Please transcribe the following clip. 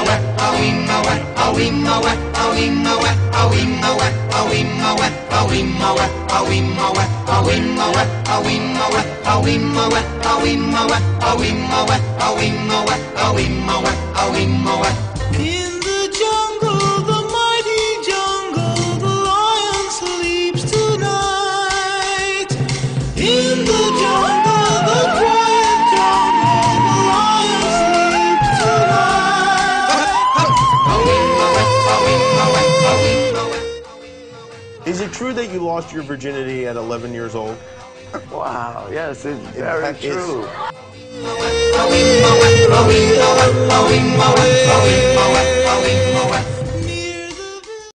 In the jungle, the mighty jungle, the lion sleeps tonight. In the jungle, the quiet jungle, the lion sleeps tonight. Is it true that you lost your virginity at 11 years old? Wow, yes, it's very true.